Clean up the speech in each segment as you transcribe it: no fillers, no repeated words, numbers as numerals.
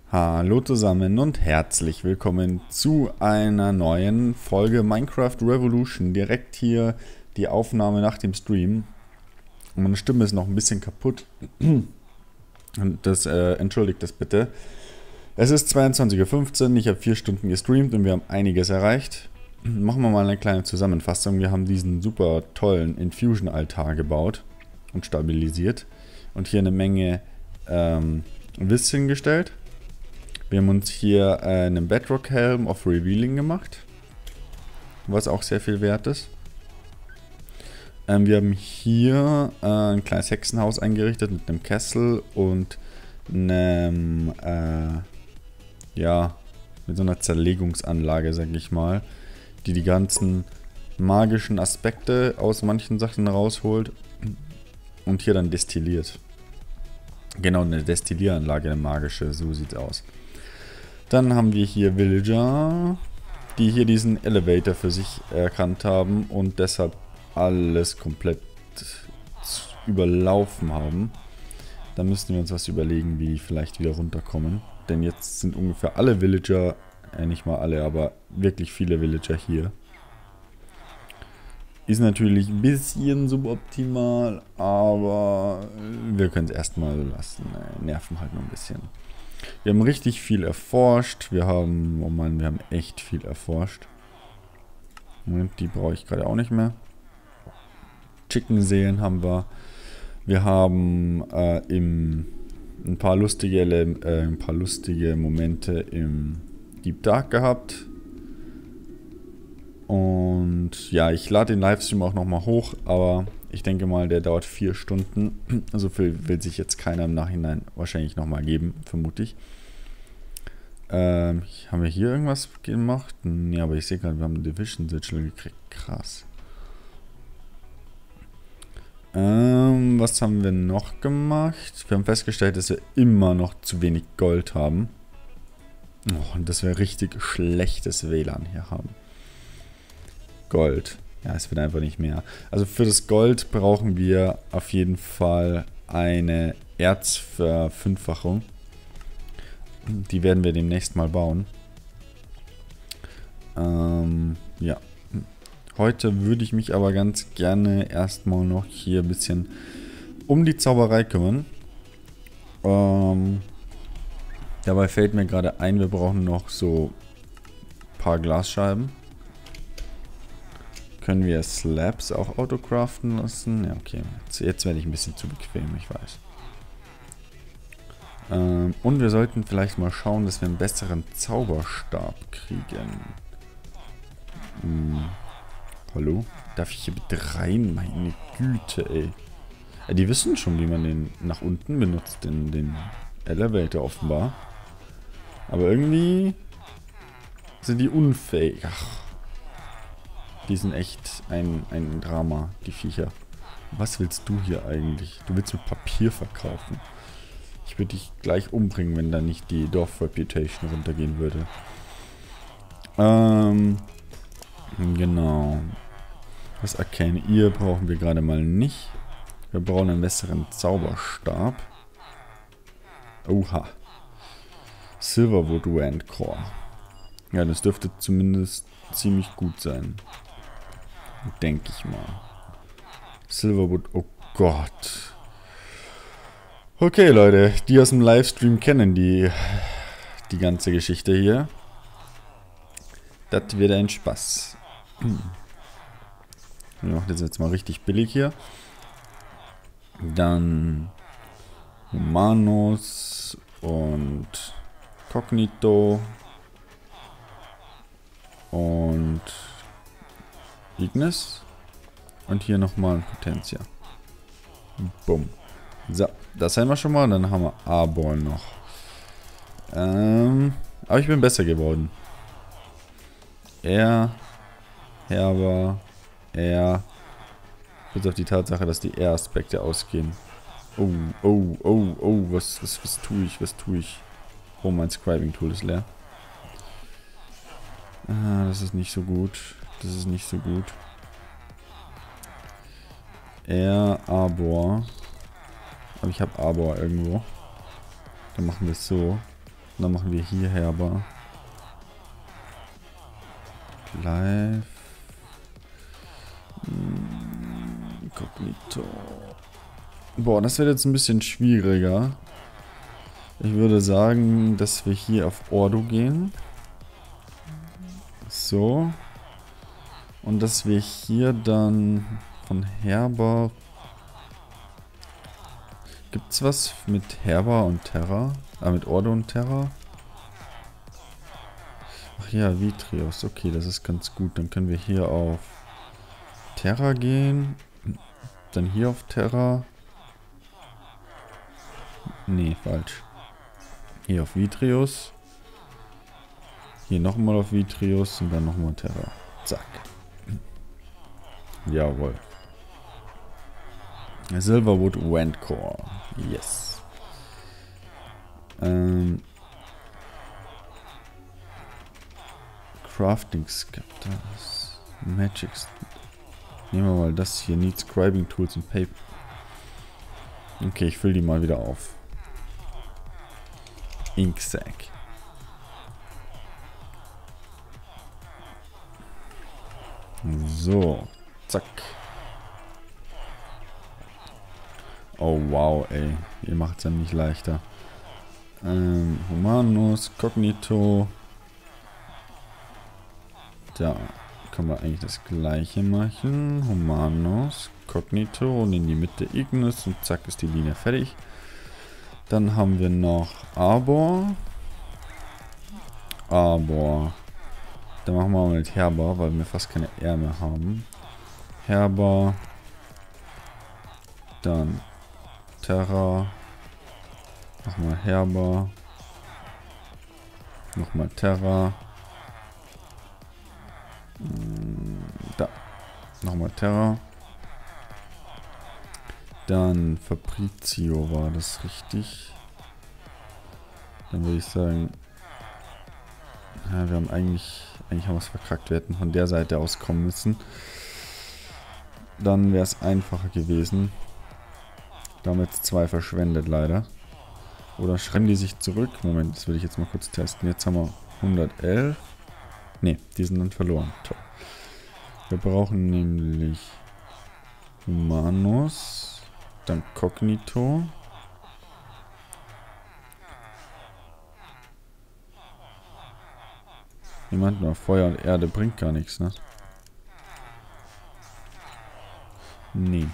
Hallo zusammen und herzlich willkommen zu einer neuen Folge Minecraft Revolution. Direkt hier die Aufnahme nach dem Stream. Meine Stimme ist noch ein bisschen kaputt. Und das entschuldigt das bitte. Es ist 22:15 Uhr, ich habe 4 Stunden gestreamt und wir haben einiges erreicht. Machen wir mal eine kleine Zusammenfassung. Wir haben diesen super tollen Infusion-Altar gebaut und stabilisiert. Und hier eine Menge Wiss hingestellt. Wir haben uns hier einen Bedrock Helm of Revealing gemacht, was auch sehr viel wert ist. Wir haben hier ein kleines Hexenhaus eingerichtet mit einem Kessel und einem, ja, mit so einer Zerlegungsanlage, sag ich mal, die die ganzen magischen Aspekte aus manchen Sachen rausholt und hier dann destilliert. Genau, eine Destillieranlage, eine magische, so sieht's aus. Dann haben wir hier Villager, die hier diesen Elevator für sich erkannt haben und deshalb alles komplett überlaufen haben. Da müssten wir uns was überlegen, wie die vielleicht wieder runterkommen. Denn jetzt sind ungefähr alle Villager, nicht mal alle, aber wirklich viele Villager hier. Ist natürlich ein bisschen suboptimal, aber wir können es erstmal lassen. Nerven halt nur ein bisschen. Wir haben richtig viel erforscht. Wir haben, oh Mann, wir haben echt viel erforscht. Moment, die brauche ich gerade auch nicht mehr. Chicken-Seelen haben wir. Wir haben ein paar lustige Momente im Deep Dark gehabt. Und ja, ich lade den Livestream auch nochmal hoch, aber ich denke mal, der dauert 4 Stunden. So viel will sich jetzt keiner im Nachhinein wahrscheinlich nochmal geben, vermute ich. Haben wir hier irgendwas gemacht? Nee, aber ich sehe gerade, wir haben einen Division-Sigil gekriegt. Krass. Was haben wir noch gemacht? Wir haben festgestellt, dass wir immer noch zu wenig Gold haben. Oh, und dass wir richtig schlechtes WLAN hier haben. Gold. Ja, es wird einfach nicht mehr. Also für das Gold brauchen wir auf jeden Fall eine Erzverfünffachung. Die werden wir demnächst mal bauen. Ja. Heute würde ich mich aber ganz gerne erstmal noch hier ein bisschen um die Zauberei kümmern. Dabei fällt mir gerade ein, wir brauchen noch so ein paar Glasscheiben. Können wir Slabs auch autocraften lassen? Ja, okay. Jetzt werde ich ein bisschen zu bequem, ich weiß. Und wir sollten vielleicht mal schauen, dass wir einen besseren Zauberstab kriegen. Hallo? Darf ich hier bitte rein? Meine Güte, ey. Ja, die wissen schon, wie man den nach unten benutzt, den Elevator offenbar. Aber irgendwie sind die unfähig. Ach. Die sind echt ein Drama, die Viecher. Was willst du hier eigentlich? Du willst mir Papier verkaufen. Ich würde dich gleich umbringen, wenn da nicht die Dorf-Reputation runtergehen würde. Genau. Das Arcane Ear brauchen wir gerade mal nicht. Wir brauchen einen besseren Zauberstab. Oha. Silverwood Wand Core. Ja, das dürfte zumindest ziemlich gut sein. Denke ich mal. Silverwood, oh Gott. Okay, Leute, die aus dem Livestream kennen die ganze Geschichte hier. Das wird ein Spaß. Wir machen das jetzt mal richtig billig hier. Dann Humanos und Cognito und Ignis. Und hier nochmal ein Potentia. Bumm. So, das haben wir schon mal. Dann haben wir Arbor noch. Aber ich bin besser geworden. Herber, bis auf die Tatsache, dass die R-Aspekte ausgehen. Oh, was tue ich? Oh, mein Scribing-Tool ist leer. Das ist nicht so gut. Arbor. Aber ich habe Arbor irgendwo. Dann machen wir es so. Dann machen wir hier Herber. Live. Inkognito. Boah, das wird jetzt ein bisschen schwieriger. Ich würde sagen, dass wir hier auf Ordo gehen. So. Und dass wir hier dann von Herber... Gibt's was mit Herber und Terra? Mit Ordo und Terra? Ach ja, Vitrios. Okay, das ist ganz gut. Dann können wir hier auf Terra gehen. Dann hier auf Terra. Nee, falsch. Hier auf Vitrios. Hier nochmal auf Vitrios und dann nochmal Terra. Zack. Jawohl. Silverwood Wendcore. Yes. Crafting Scepters. Magics. Nehmen wir mal das hier. Need Scribing Tools und Paper. Okay, ich fülle die mal wieder auf. Inksack. So. Zack. Oh wow, ey. Ihr macht es ja nicht leichter. Humanus, Cognito. Da können wir eigentlich das gleiche machen. Humanus, Cognito und in die Mitte Ignis und zack ist die Linie fertig. Dann haben wir noch Arbor. Arbor. Dann machen wir mal mit Herber, weil wir fast keine R mehr haben. Herber. Dann Terra. Nochmal Herber. Nochmal Terra. Da. Nochmal Terra. Dann Fabrizio, war das richtig? Dann würde ich sagen, ja, wir haben eigentlich haben wir es verkackt. Wir hätten von der Seite aus kommen müssen. Dann wäre es einfacher gewesen. Damit 2 verschwendet leider. Oder schreiben die sich zurück? Moment, das will ich jetzt mal kurz testen. Jetzt haben wir 111. Ne, die sind dann verloren. Toll. Wir brauchen nämlich Humanus. Dann Cognito. Jemand nur Feuer und Erde bringt gar nichts, ne? Nee.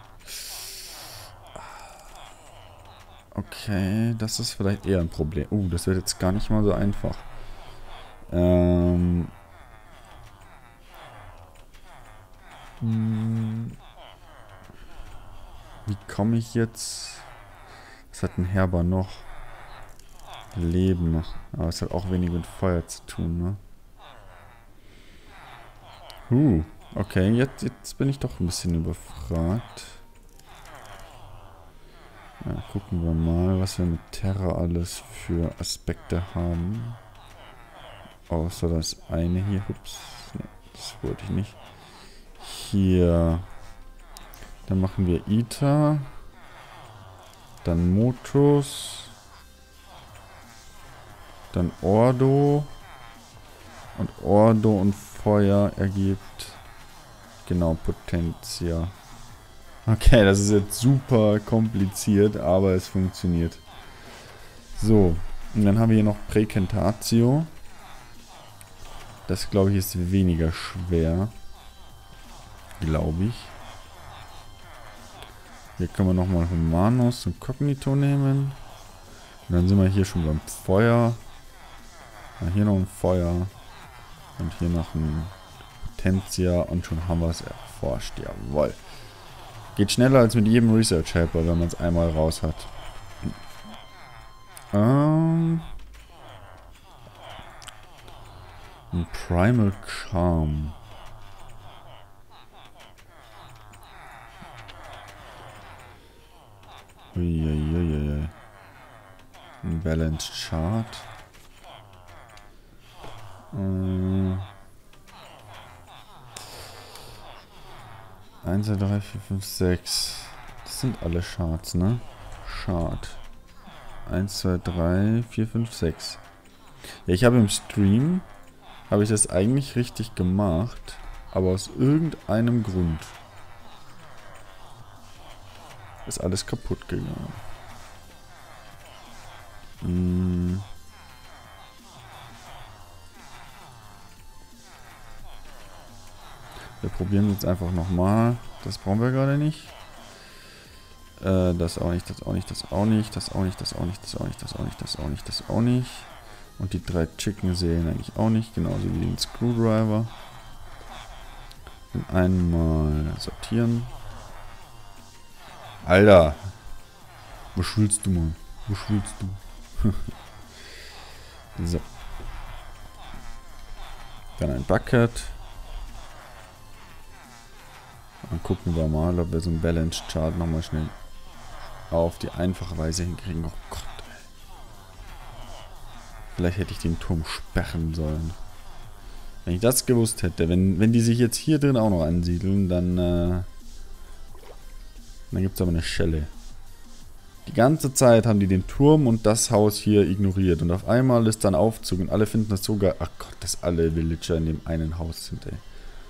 Okay, das ist vielleicht eher ein Problem. Das wird jetzt gar nicht mal so einfach. Wie komme ich jetzt? Was hat ein Herber noch? Leben. Aber es hat auch wenig mit Feuer zu tun, ne? Okay, jetzt bin ich doch ein bisschen überfragt. Ja, gucken wir mal, was wir mit Terra alles für Aspekte haben. Außer das eine hier. Ups, nee, das wollte ich nicht. Hier. Dann machen wir Ita. Dann Motus. Dann Ordo. Und Ordo und Feuer ergibt genau Potentia. Okay, das ist jetzt super kompliziert, aber es funktioniert. So, und dann haben wir hier noch Praecantatio. Das, glaube ich, ist weniger schwer. Glaube ich. Hier können wir nochmal Humanus und Cognito nehmen. Und dann sind wir hier schon beim Feuer. Hier noch ein Feuer. Und hier noch ein Potentia. Und schon haben wir es erforscht. Jawohl. Geht schneller als mit jedem Research Helper, wenn man es einmal raus hat. Ein Primal Charm. Uiuiuiui. Ein Balanced Chart. 1, 2, 3, 4, 5, 6. Das sind alle Charts, ne? Chart. 1, 2, 3, 4, 5, 6. Ja, ich habe im Stream, habe ich das eigentlich richtig gemacht, aber aus irgendeinem Grund ist alles kaputt gegangen. Wir probieren jetzt einfach nochmal. Das brauchen wir gerade nicht. Das auch nicht, das auch nicht, das auch nicht, das auch nicht, das auch nicht, das auch nicht, das auch nicht, das auch nicht, das auch nicht. Und die 3 Chicken sehen eigentlich auch nicht, genauso wie den Screwdriver. Und einmal sortieren. Alter! Was willst du, Mann? Was willst du? So. Dann ein Bucket. Dann gucken wir mal, ob wir so einen Balance Chart nochmal schnell auf die einfache Weise hinkriegen. Oh Gott, ey. Vielleicht hätte ich den Turm sperren sollen. Wenn ich das gewusst hätte, wenn die sich jetzt hier drin auch noch ansiedeln, dann gibt es aber eine Schelle. Die ganze Zeit haben die den Turm und das Haus hier ignoriert. Und auf einmal ist dann Aufzug und alle finden das so geil. Ach Gott, dass alle Villager in dem einen Haus sind, ey.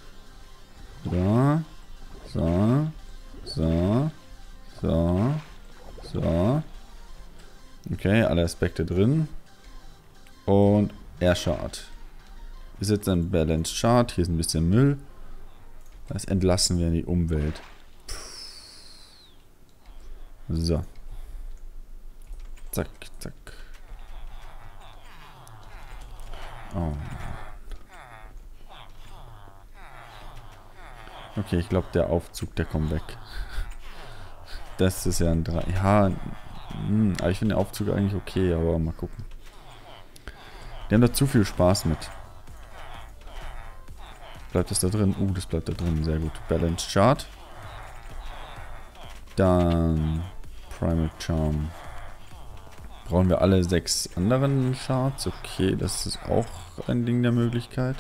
So. So. So. So. So. Okay, alle Aspekte drin. Und Airshard. Ist jetzt ein Balance Chart. Hier ist ein bisschen Müll. Das entlassen wir in die Umwelt. So. Zack, zack. Oh. Okay, ich glaube, der Aufzug, der kommt weg. Das ist ja ein 3. Ja, aber ich finde den Aufzug eigentlich okay, aber mal gucken. Die haben da zu viel Spaß mit. Bleibt das da drin? Das bleibt da drin. Sehr gut. Balance Chart. Dann Primal Charm. Brauchen wir alle 6 anderen Charts? Okay, das ist auch ein Ding der Möglichkeit.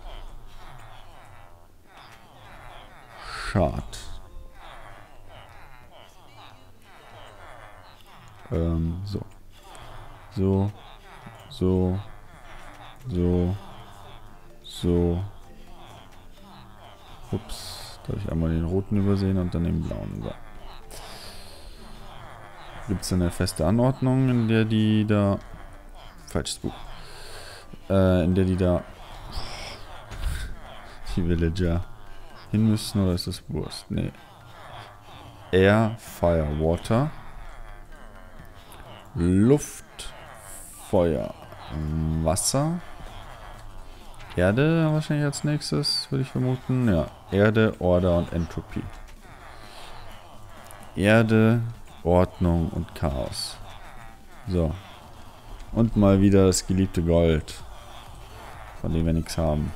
Chart. So. So. So. So. So. Ups. Da habe ich einmal den roten übersehen und dann den blauen. So. Gibt es eine feste Anordnung, in der die da... Falsches Buch. In der die da... Die Villager hin müssen, oder ist das Wurst? Nee. Air, Fire, Water. Luft, Feuer, Wasser. Erde wahrscheinlich als nächstes, würde ich vermuten. Ja, Erde, Order und Entropy. Erde, Ordnung und Chaos. So. Und mal wieder das geliebte Gold. Von dem wir nichts haben.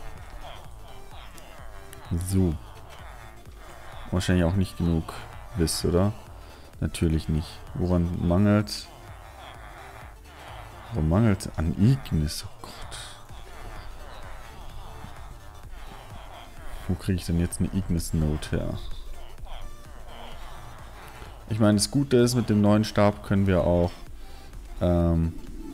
So. Wahrscheinlich auch nicht genug Wiss, oder? Natürlich nicht. Woran mangelt's? Woran mangelt's? An Ignis. Oh Gott. Wo kriege ich denn jetzt eine Ignis-Note her? Ich meine, das Gute ist, mit dem neuen Stab können wir auch hier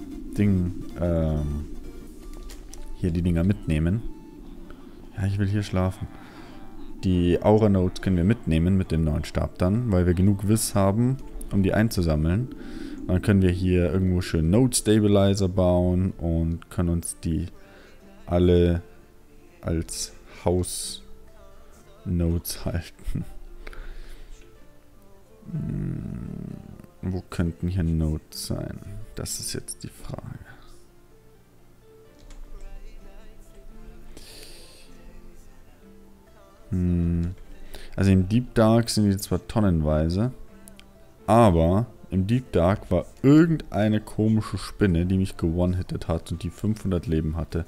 die Dinger mitnehmen. Ja, ich will hier schlafen. Die Aura-Notes können wir mitnehmen mit dem neuen Stab dann, weil wir genug Wiss haben, um die einzusammeln. Und dann können wir hier irgendwo schön Node-Stabilizer bauen und können uns die alle als Haus-Nodes halten. Wo könnten hier Nodes sein? Das ist jetzt die Frage. Also im Deep Dark sind die zwar tonnenweise, aber im Deep Dark war irgendeine komische Spinne, die mich gewone-hittet hat und die 500 Leben hatte.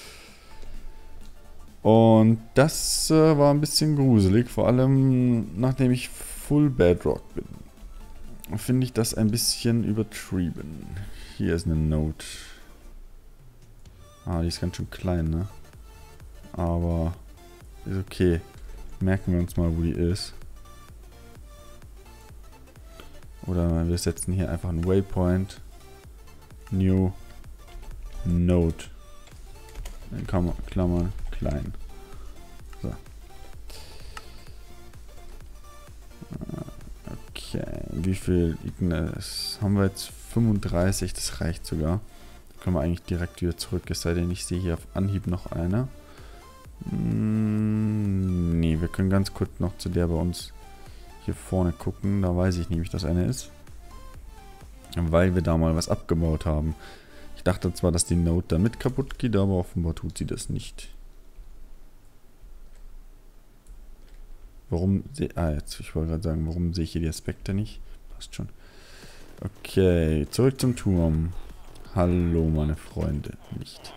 Und das war ein bisschen gruselig, vor allem nachdem ich Full Bedrock bin. Finde ich das ein bisschen übertrieben. Hier ist eine Note. Ah, die ist ganz schön klein, ne? Aber ist okay. Merken wir uns mal, wo die ist. Oder wir setzen hier einfach einen Waypoint. New Node. In Klammer klein. So. Okay, wie viel Ignis haben wir jetzt? 35, das reicht sogar. Da können wir eigentlich direkt wieder zurück, es sei denn, ich sehe hier auf Anhieb noch eine. Nee, wir können ganz kurz noch zu der bei uns hier vorne gucken. Da weiß ich nämlich, dass eine ist. Weil wir da mal was abgebaut haben. Ich dachte zwar, dass die Node damit kaputt geht, aber offenbar tut sie das nicht. Warum ich wollte gerade sagen, warum sehe ich hier die Aspekte nicht? Passt schon. Okay, zurück zum Turm. Hallo, meine Freunde. Nicht.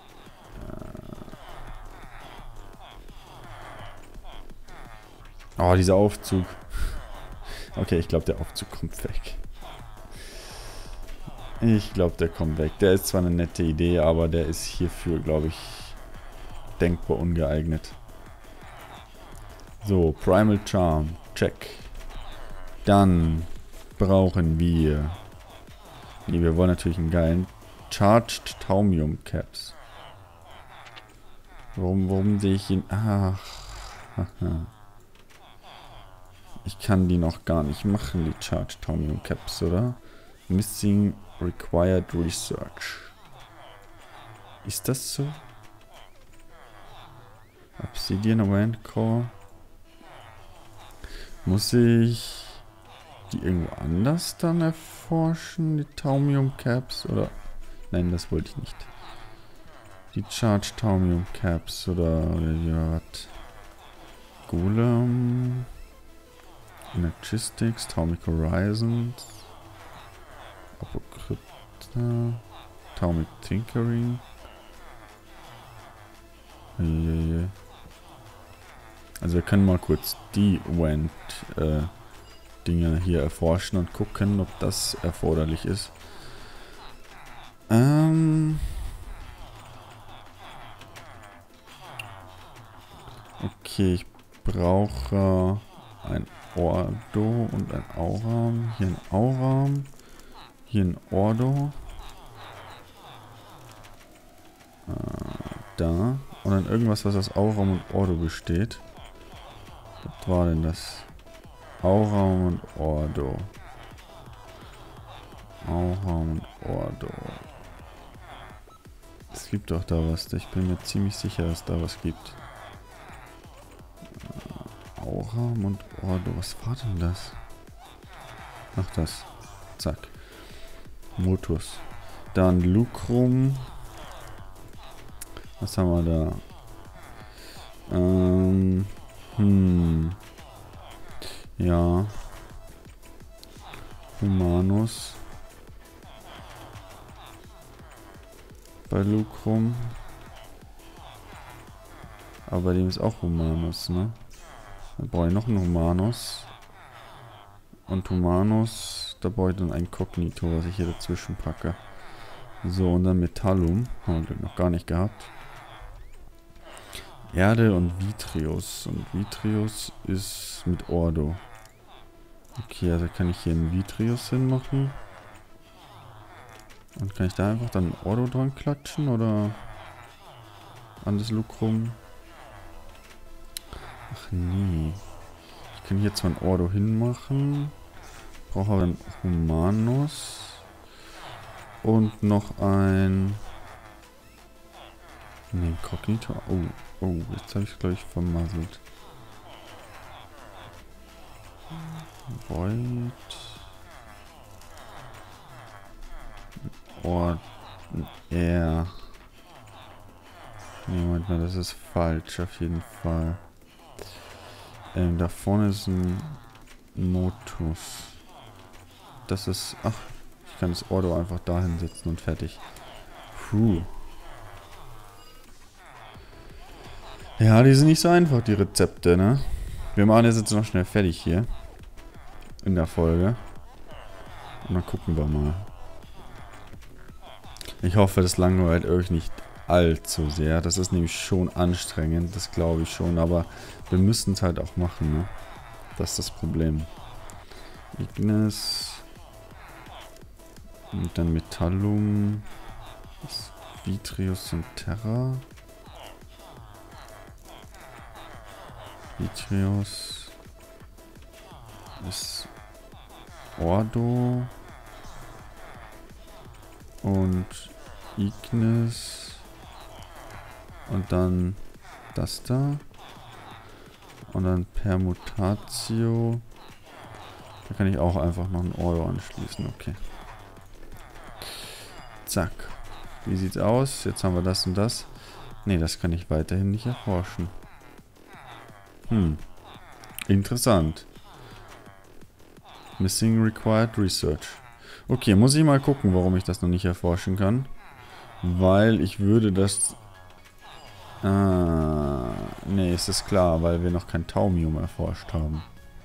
Oh, dieser Aufzug. Okay, ich glaube, der Aufzug kommt weg. Ich glaube, der kommt weg. Der ist zwar eine nette Idee, aber der ist hierfür, glaube ich, denkbar ungeeignet. So, Primal Charm. Check. Dann brauchen wir... Nee, wir wollen natürlich einen geilen Charged Thaumium Caps. Warum sehe ich ihn... Ach. Haha. Ich kann die noch gar nicht machen, die Charged Thaumium Caps, oder? Missing Required Research. Ist das so? Obsidian Wand Core. Muss ich die irgendwo anders dann erforschen, die Thaumium Caps? Oder? Nein, das wollte ich nicht. Die Charged Thaumium Caps oder ja, was? Golem. Energistics, Thaumic Horizons. Apokrypta. Thaumic Tinkering. Also wir können mal kurz die Wand Dinge hier erforschen und gucken, ob das erforderlich ist. Okay, ich brauche ein Ordo und ein Auram. Hier ein Auram. Hier ein Ordo. Da. Und dann irgendwas, was aus Auram und Ordo besteht. Was war denn das? Auram und Ordo. Auram und Ordo. Es gibt doch da was. Ich bin mir ziemlich sicher, dass da was gibt. Auram und Ordo. Was war denn das? Ach, das. Zack. Motus. Dann Lucrum. Was haben wir da? Ja. Humanus. Bei Lucrum. Aber bei dem ist auch Humanus, ne? Dann brauche ich noch einen Humanus. Und Humanus, da brauche ich dann ein Kognito, was ich hier dazwischen packe. So, und dann Metallum. Haben wir noch gar nicht gehabt. Erde und Vitrius. Und Vitrius ist mit Ordo. Okay, also kann ich hier einen Vitrius hinmachen. Und kann ich da einfach dann Ordo dran klatschen, oder an das Lucrum? Ach nee. Ich kann hier zwar ein Ordo hinmachen. Brauche aber einen Humanus. Und noch ein... Nee, Kognito. Oh, jetzt habe ich glaube ich vermasselt. Void. Ort. Ja. Nee, Moment mal, das ist falsch auf jeden Fall. Da vorne ist ein Motus. Das ist... Ach, ich kann das Ordo einfach da hinsetzen und fertig. Puh. Ja, die sind nicht so einfach, die Rezepte, ne? Wir machen das jetzt noch schnell fertig hier. In der Folge. Und dann gucken wir mal. Ich hoffe, das langweilt euch nicht allzu sehr. Das ist nämlich schon anstrengend, das glaube ich schon. Aber wir müssen es halt auch machen, ne? Das ist das Problem. Ignis. Und dann Metallum. Vitrius und Terra. Vitrius ist Ordo und Ignis und dann das da und dann Permutatio. Da kann ich auch einfach noch einen Euro anschließen, okay. Zack. Wie sieht's aus? Jetzt haben wir das und das. Ne, das kann ich weiterhin nicht erforschen. Interessant. Missing Required Research. Okay, muss ich mal gucken, warum ich das noch nicht erforschen kann. Weil ich würde das... ne, ist das klar, weil wir noch kein Thaumium erforscht haben.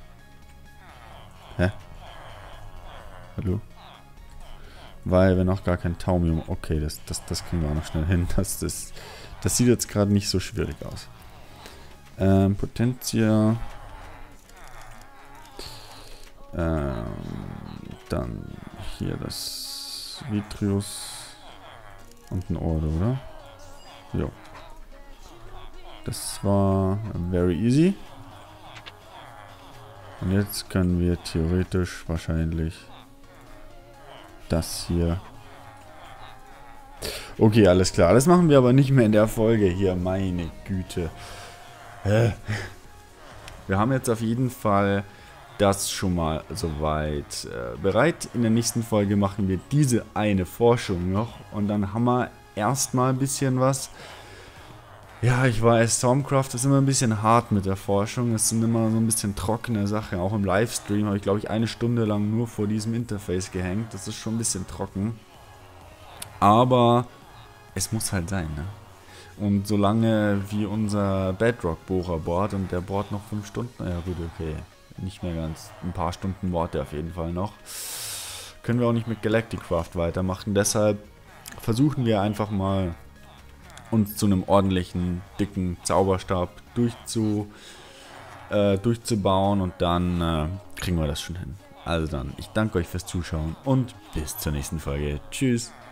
Hä? Hallo? Weil wir noch gar kein Thaumium... Okay, das kriegen wir auch noch schnell hin. Das sieht jetzt gerade nicht so schwierig aus. Potentia. Dann hier das Vitrius und ein Ordo, oder? Jo. Das war very easy. Und jetzt können wir theoretisch wahrscheinlich das hier. Okay, alles klar. Das machen wir aber nicht mehr in der Folge hier. Meine Güte. Wir haben jetzt auf jeden Fall das schon mal soweit bereit. In der nächsten Folge machen wir diese eine Forschung noch. Und dann haben wir erstmal ein bisschen was. Ja, ich weiß, Stormcraft ist immer ein bisschen hart mit der Forschung. Es sind immer so ein bisschen trockene Sachen. Auch im Livestream habe ich, glaube ich, 1 Stunde lang nur vor diesem Interface gehängt. Das ist schon ein bisschen trocken. Aber es muss halt sein, ne? Und solange wie unser Bedrock-Bohrer bohrt und der bohrt noch 5 Stunden, ja gut, okay, nicht mehr ganz, ein paar Stunden bohrt der auf jeden Fall noch, können wir auch nicht mit Galacticraft weitermachen. Deshalb versuchen wir einfach mal, uns zu einem ordentlichen, dicken Zauberstab durchzubauen und dann kriegen wir das schon hin. Also dann, ich danke euch fürs Zuschauen und bis zur nächsten Folge. Tschüss!